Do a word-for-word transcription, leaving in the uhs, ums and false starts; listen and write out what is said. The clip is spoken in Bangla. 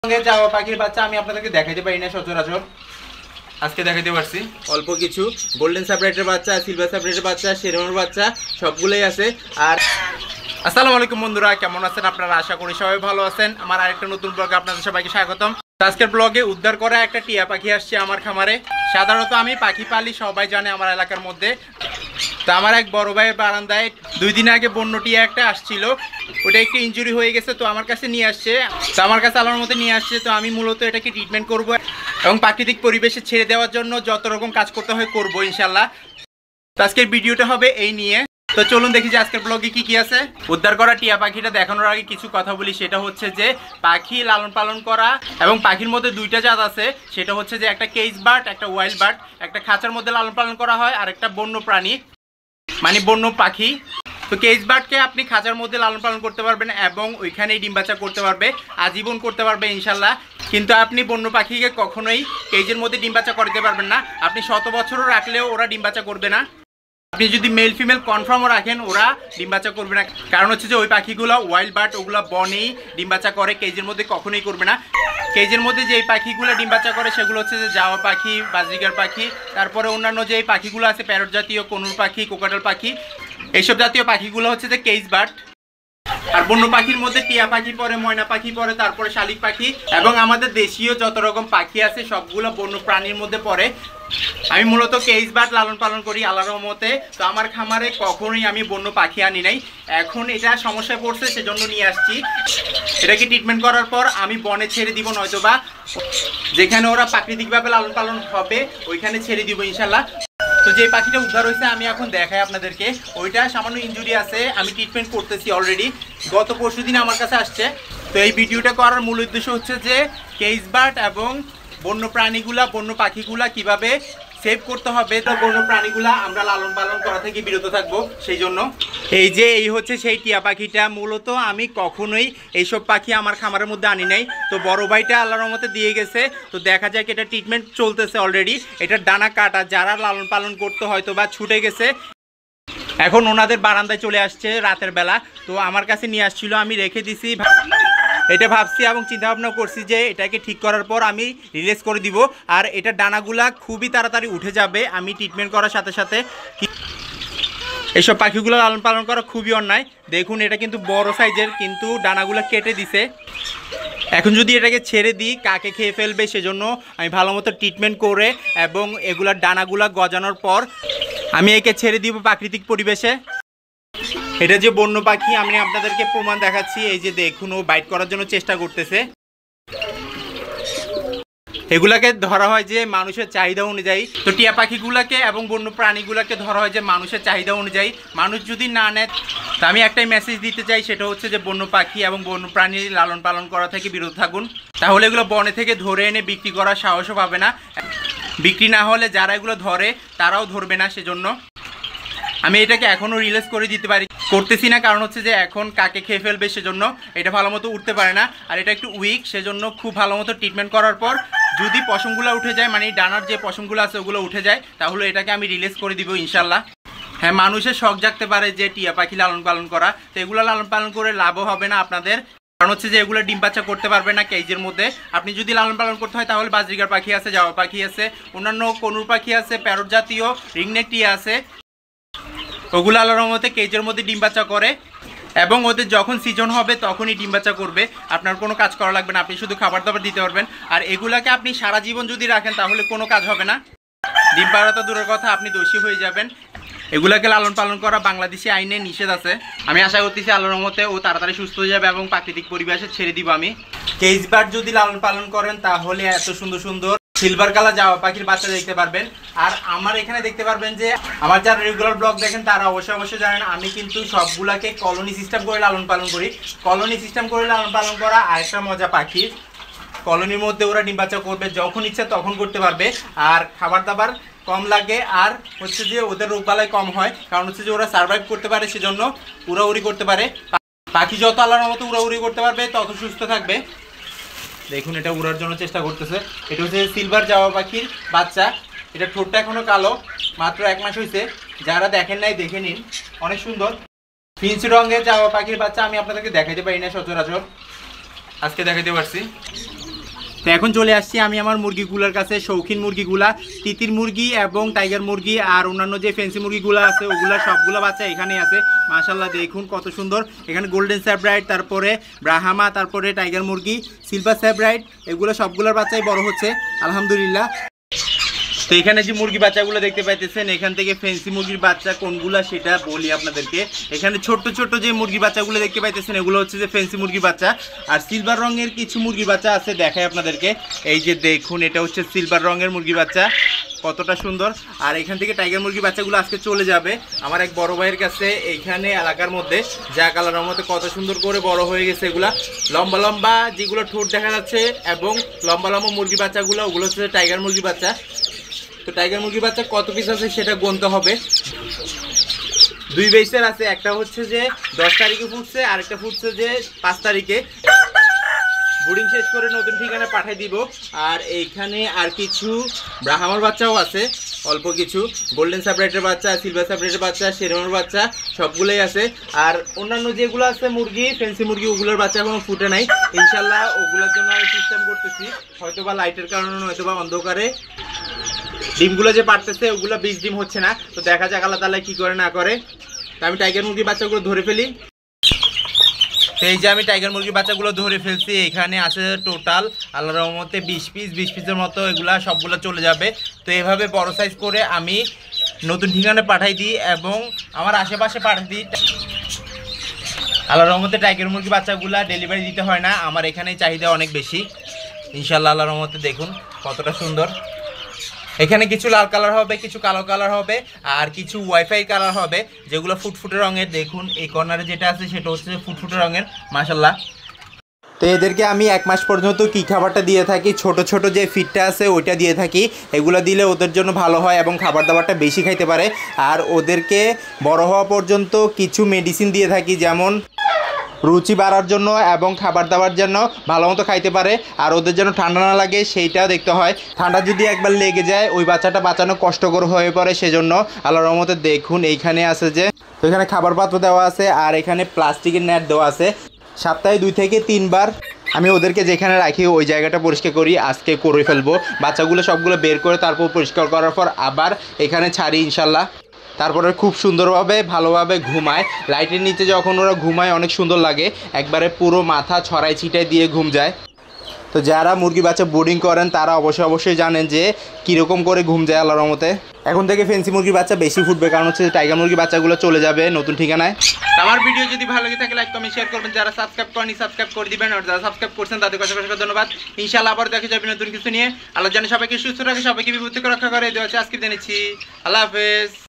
যাওয়া পাখির বাচ্চা আমি আপনাদেরকে দেখাইতে পারি না সচরাচর। আজকে দেখাইতে পারছি অল্প কিছু গোল্ডেন সাপ্রাইটের বাচ্চা, সিলভার সাপ্রাইটের বাচ্চা, শেরমার বাচ্চা সবগুলোই আছে। আর আসসালামু আলাইকুম বন্ধুরা, কেমন আছেন আপনারা? আশা করি সবাই ভালো আছেন। আমার আরেকটা নতুন ব্লগে আপনাদের সবাইকে স্বাগতম। আজকের ব্লগে উদ্ধার করা একটা টিয়া পাখি আসছে আমার খামারে। সাধারণত আমি পাখি পালি, সবাই জানে আমার এলাকার মধ্যে। তো আমার এক বড় ভাইয়ের বারান্দায় দুই দিন আগে বন্য টিয়া একটা আসছিল, ওটা একটু ইনজুরি হয়ে গেছে, তো আমার কাছে নিয়ে আসছে। তো আমার কাছে আলোর মধ্যে নিয়ে আসছে। তো আমি মূলত এটাকে ট্রিটমেন্ট করব এবং প্রাকৃতিক পরিবেশে ছেড়ে দেওয়ার জন্য যত রকম কাজ করতে হয় করবো ইনশাল্লাহ। তো আজকের ভিডিওটা হবে এই নিয়ে। তো চলুন দেখি যে আজকের ব্লগে কি কি আছে। উদ্ধার করা টিয়া পাখিটা দেখানোর আগে কিছু কথা বলি। সেটা হচ্ছে যে পাখি লালন পালন করা এবং পাখির মধ্যে দুইটা জাত আছে। সেটা হচ্ছে যে একটা কেজ বার্ড, একটা ওয়াইল্ড বার্ড। একটা খাঁচার মধ্যে লালন পালন করা হয় আর একটা বন্য প্রাণী মানে বন্য পাখি। তো কেজ বার্ডকে আপনি খাঁচার মধ্যে লালন পালন করতে পারবেন এবং ওইখানেই ডিম বাচ্চা করতে পারবে, আজীবন করতে পারবে ইনশাল্লাহ। কিন্তু আপনি বন্য পাখিকে কখনোই কেজের মধ্যে ডিম বাচ্চা করতে পারবেন না। আপনি শত বছরও রাখলেও ওরা ডিম বাচ্চা করবে না। আপনি যদি মেল ফিমেল কনফার্মও রাখেন ওরা ডিম বাচ্চা করবে না। কারণ হচ্ছে যে ওই পাখিগুলো ওয়াইল্ড বার্ড, ওগুলো বনেই ডিম বাচ্চা করে, কেজের মধ্যে কখনোই করবে না। কেজের মধ্যে যে পাখিগুলো ডিম বাচ্চা করে সেগুলো হচ্ছে যে জাওয়া পাখি, বাজরিগার পাখি, তারপরে অন্যান্য যে পাখিগুলো আছে প্যারট জাতীয়, কনুর পাখি, কোকাটাল পাখি, এইসব জাতীয় পাখিগুলো হচ্ছে যে কেজ বার্ড। আর বন্য পাখির মধ্যে টিয়া পাখি পরে, ময়না পাখি পরে, তারপরে শালিক পাখি এবং আমাদের দেশীয় যত রকম পাখি আছে সবগুলো বন্য প্রাণীর মধ্যে পড়ে। আমি মূলত কেজ বার্ড লালন পালন করি আল্লাহর রহমতে। তো আমার খামারে কখনোই আমি বন্য পাখি আনি নাই। এখন এটা সমস্যায় পড়ছে সেজন্য নিয়ে আসছি। এটাকে ট্রিটমেন্ট করার পর আমি বনে ছেড়ে দিব, নয়তোবা যেখানে ওরা প্রাকৃতিকভাবে লালন পালন হবে ওইখানে ছেড়ে দিব ইনশাল্লাহ। তো যে পাখিটা উদ্ধার হয়েছে আমি এখন দেখাই আপনাদেরকে। ওইটা সামান্য ইনজুরি আছে, আমি ট্রিটমেন্ট করতেছি অলরেডি। গত পরশু দিন আমার কাছে আসছে। তো এই ভিডিওটা করার মূল উদ্দেশ্য হচ্ছে যে কেজ বার্ড এবং বন্য প্রাণীগুলা, বন্য পাখিগুলা কিভাবে সেভ করতে হবে। তো বন্য প্রাণীগুলা আমরা লালন পালন করা থেকে বিরত থাকবো সেই জন্য। এই যে এই হচ্ছে সেই টিয়া পাখিটা। মূলত আমি কখনোই এইসব পাখি আমার খামারের মধ্যে আনি নাই। তো বড় ভাইটা আল্লাহর রহমতে দিয়ে গেছে। তো দেখা যায় এটা ট্রিটমেন্ট চলতেছে অলরেডি। এটার ডানা কাটা, যারা লালন পালন করতে হয়তো বা ছুটে গেছে, এখন ওনাদের বারান্দায় চলে আসছে রাতের বেলা। তো আমার কাছে নিয়ে আসছিল, আমি রেখে দিছি। এটা ভাবছি এবং চিন্তা ভাবনা করছি যে এটাকে ঠিক করার পর আমি রিলিজ করে দিব। আর এটা ডানাগুলা খুবই তাড়াতাড়ি উঠে যাবে আমি ট্রিটমেন্ট করার সাথে সাথে। এইসব পাখিগুলো লালন পালন করা খুবই অন্যায়। দেখুন এটা কিন্তু বড় সাইজের, কিন্তু ডানাগুলো কেটে দিছে। এখন যদি এটাকে ছেড়ে দিই কাকে খেয়ে ফেলবে, সেজন্য আমি ভালো মতো ট্রিটমেন্ট করে এবং এগুলার ডানাগুলা গজানোর পর আমি একে ছেড়ে দিব প্রাকৃতিক পরিবেশে। এটা যে বন্য পাখি আমি আপনাদেরকে প্রমাণ দেখাচ্ছি। এই যে দেখুন ও বাইট করার জন্য চেষ্টা করতেছে। এগুলাকে ধরা হয় যে মানুষের চাহিদা অনুযায়ী। তো টিয়া পাখিগুলাকে এবং বন্য প্রাণীগুলাকে ধরা হয় যে মানুষের চাহিদা অনুযায়ী। মানুষ যদি না নেয়, তা আমি একটাই মেসেজ দিতে চাই, সেটা হচ্ছে যে বন্য পাখি এবং বন্য প্রাণী লালন পালন করা থেকে বিরত থাকুন। তাহলে এগুলো বনে থেকে ধরে এনে বিক্রি করার সাহসও পাবে না। বিক্রি না হলে যারা এগুলো ধরে তারাও ধরবে না। সেজন্য আমি এটাকে এখনও রিলিজ করে দিতে পারি, করতেছি না। কারণ হচ্ছে যে এখন কাকে খেয়ে ফেলবে সেজন্য এটা ভালো মতো উঠতে পারে না। আর এটা একটু উইক, সেজন্য খুব ভালো মতো ট্রিটমেন্ট করার পর যদি পশমগুলো উঠে যায়, মানে ডানার যে পশমগুলো আছে ওগুলো উঠে যায়, তাহলে এটাকে আমি রিলিজ করে দিব ইনশাল্লাহ। হ্যাঁ, মানুষের শখ জাগতে পারে যে টিয়া পাখি লালন পালন করা। তো এগুলো লালন পালন করে লাভও হবে না আপনাদের। কারণ হচ্ছে যে এগুলো ডিম বাচ্চা করতে পারবে না কেজের মধ্যে। আপনি যদি লালন পালন করতে হয় তাহলে বাজরিগার পাখি আছে, জাওয়া পাখি আছে, অন্যান্য কনুর পাখি আছে, প্যারট জাতীয়, রিংনেক টিয়া আছে। ওগুলো আল্লাহর রহমতে কেজের মধ্যে ডিম বাচ্চা করে এবং ওদের যখন সিজন হবে তখনই ডিম বাচ্চা করবে। আপনার কোনো কাজ করা লাগবে না, আপনি শুধু খাবার দাবার দিতে পারবেন। আর এগুলাকে আপনি সারা জীবন যদি রাখেন তাহলে কোনো কাজ হবে না। ডিম পাড়া তো দূরের কথা, আপনি দোষী হয়ে যাবেন। এগুলাকে লালন পালন করা বাংলাদেশি আইনে নিষেধ আছে। আমি আশা করতেছি আল্লাহর রহমতে ও তাড়াতাড়ি সুস্থ হয়ে যাবে এবং প্রাকৃতিক পরিবেশে ছেড়ে দিব আমি। কেজ বার্ড যদি লালন পালন করেন তাহলে এত সুন্দর সুন্দর সিলভার কালার জাওয়া পাখির বাচ্চা দেখতে পারবেন। আর আমার এখানে দেখতে পারবেন যে আমার যারা রেগুলার ব্লগ দেখেন তারা অবশ্যই অবশ্যই জানেন আমি কিন্তু সবগুলাকে কলোনি সিস্টেম করে লালন পালন করি। কলোনি সিস্টেম করে লালন পালন করা আরেকটা মজা পাখি। কলোনির মধ্যে ওরা ডিম বাচ্চা করবে, যখন ইচ্ছা তখন করতে পারবে। আর খাবার দাবার কম লাগে, আর হচ্ছে যে ওদের রোগবালাই কম হয়। কারণ হচ্ছে যে ওরা সার্ভাইভ করতে পারে, সেজন্য উড়াউড়ি করতে পারে। পাখি যত আল্লাহর মতো উড়াউড়ি করতে পারবে তত সুস্থ থাকবে। দেখুন এটা উড়ার জন্য চেষ্টা করতেছে। এটা হচ্ছে সিলভার জাওয়া পাখির বাচ্চা। এটা ঠোঁটটা এখনো কালো, মাত্র এক মাস হয়েছে। যারা দেখেন নাই দেখে নিন, অনেক সুন্দর ফিঞ্চ রঙের জাওয়া পাখির বাচ্চা আমি আপনাদেরকে দেখাইতে পারি না সচরাচর, আজকে দেখাইতে পারছি। তো এখন চলে আসছি আমি আমার মুরগিগুলোর কাছে, শৌখিন মুরগিগুলা, তিতির মুরগি এবং টাইগার মুরগি আর অন্যান্য যে ফেন্সি মুরগিগুলো আছে ওগুলা সবগুলো বাচ্চা এখানেই আছে। মাশাআল্লাহ দেখুন কত সুন্দর। এখানে গোল্ডেন স্যাপ্রাইট, তারপরে ব্রাহামা, তারপরে টাইগার মুরগি, সিলভার স্যাপ্রাইট, এগুলো সবগুলোর বাচ্চাই বড় হচ্ছে আলহামদুলিল্লাহ। তো এখানে যে মুরগি বাচ্চাগুলো দেখতে পাইতেছেন, এখান থেকে ফেন্সি মুরগির বাচ্চা কোনগুলা সেটা বলি আপনাদেরকে। এখানে ছোট্ট ছোট্ট যে মুরগি বাচ্চাগুলো দেখতে পাইতেছেন এগুলো হচ্ছে যে ফেন্সি মুরগি বাচ্চা। আর সিলভার রঙের কিছু মুরগি বাচ্চা আছে, দেখাই আপনাদেরকে। এই যে দেখুন, এটা হচ্ছে সিলভার রঙের মুরগি বাচ্চা, কতটা সুন্দর। আর এখান থেকে টাইগার মুরগি বাচ্চাগুলো আজকে চলে যাবে আমার এক বড় ভাইয়ের কাছে এইখানে এলাকার মধ্যে, যা কালারের মধ্যে কত সুন্দর করে বড় হয়ে গেছে। এগুলা লম্বা লম্বা যেগুলো ঠোঁট দেখা যাচ্ছে এবং লম্বা লম্বা মুরগি বাচ্চাগুলো, ওগুলো হচ্ছে টাইগার মুরগি বাচ্চা। তো টাইগার মুরগি বাচ্চা কত পিস আছে সেটা গুনতে হবে। দুই বেসের আছে, একটা হচ্ছে যে দশ তারিখে ফুটছে, আরেকটা ফুটছে যে পাঁচ তারিখে। বোর্ডিং শেষ করে নতুন ঠিকানা পাঠিয়ে দিব। আর এইখানে আর কিছু ব্রাহ্মার বাচ্চাও আছে, অল্প কিছু গোল্ডেন স্যাপ্রাইটের বাচ্চা, সিলভার স্যাপ্রাইটের বাচ্চা, শেরমার বাচ্চা সবগুলোই আছে। আর অন্যান্য যেগুলো আছে মুরগি, ফেন্সি মুরগি, ওগুলোর বাচ্চা এখনো ফুটে নাই। ইনশাল্লাহ ওগুলোর জন্য আমি সিস্টেম করতেছি, হয়তো বা লাইটের কারণে, হয়তো বা অন্ধকারে ডিমগুলো যে পারতেছে ওগুলো বীজ ডিম হচ্ছে না। তো দেখা যাক আল্লাহ তাআলা কি করে না করে। তো আমি টাইগার মুরগির বাচ্চাগুলো ধরে ফেলি। তো এই যে আমি টাইগার মুরগির বাচ্চাগুলো ধরে ফেলছি। এখানে আছে টোটাল আল্লাহর রহমতে বিশ পিস, বিশ পিসের মতো এগুলা সবগুলো চলে যাবে। তো এইভাবে বড় সাইজ করে আমি নতুন ঠিকানা পাঠাই দিই এবং আমার আশেপাশে পাঠিয়ে দিই। আল্লাহর রহমতে টাইগার মুরগি বাচ্চাগুলা ডেলিভারি দিতে হয় না, আমার এখানেই চাহিদা অনেক বেশি। ইনশাআল্লাহ আল্লাহর রহমতে দেখুন কতটা সুন্দর। এখানে কিছু লাল কালার হবে, কিছু কালো কালার হবে, আর কিছু ওয়াইফাই কালার হবে যেগুলো ফুটফুটে রঙের। দেখুন এই কর্নারে যেটা আছে সেটা হচ্ছে ফুটফুটে রঙের, মাশাআল্লাহ। তো এদেরকে আমি এক মাস পর্যন্ত কী খাবারটা দিয়ে থাকি, ছোট ছোট যে ফিডটা আছে ওইটা দিয়ে থাকি। এগুলো দিলে ওদের জন্য ভালো হয় এবং খাবার দাবারটা বেশি খাইতে পারে। আর ওদেরকে বড় হওয়া পর্যন্ত কিছু মেডিসিন দিয়ে থাকি, যেমন রুচি বাড়ার জন্য এবং খাবার দাবার জন্য ভালো মতো খাইতে পারে। আর ওদের যেন ঠান্ডা না লাগে সেইটাও দেখতে হয়। ঠান্ডা যদি একবার লেগে যায় ওই বাচ্চাটা বাঁচানো কষ্টকর হয়ে পড়ে, সেজন্য আল্লাহর রহমতে দেখুন এইখানে আছে যে, তো এখানে খাবার পাত্র দেওয়া আছে আর এখানে প্লাস্টিকের নেট দেওয়া আছে। সপ্তাহে দুই থেকে তিনবার আমি ওদেরকে যেখানে রাখি ওই জায়গাটা পরিষ্কার করি, আজকে করে ফেলবো। বাচ্চাগুলো সবগুলো বের করে তারপর পরিষ্কার করার পর আবার এখানে ছাড়ি ইনশাল্লাহ। তারপরে খুব সুন্দরভাবে ভালোভাবে ঘুমায়। লাইটের নিচে যখন ওরা ঘুমায় অনেক সুন্দর লাগে, একবারে পুরো মাথা ছড়াই ছিটাই দিয়ে ঘুম যায়। তো যারা মুরগি বাচ্চা বোর্ডিং করেন তারা অবশ্যই অবশ্যই জানেন যে কীরকম করে ঘুম যায় আল্লাহর রহমতে। এখন থেকে ফেন্সি মুরগির বাচ্চা বেশি ফুটবে, কারণ হচ্ছে টাইগার মুরগির বাচ্চাগুলো চলে যাবে নতুন ঠিকানায়। আমার ভিডিও যদি ভালো লাগে থাকে লাইক কমেন্ট শেয়ার করবেন, যারা সাবস্ক্রাইব করেনি সাবস্ক্রাইব করে দিবেন, আর যারা সাবস্ক্রাইব করছেন তাদেরকে অসংখ্য ধন্যবাদ। ইনশাআল্লাহ আবার দেখা যাবে নতুন কিছু নিয়ে। আল্লাহ জানে সবাইকে সুস্থ রাখে, সবাইকে বিপদ থেকে রক্ষা করে। দেওয়া আছে আজকে জেনেছি। আল্লাহ হাফেজ।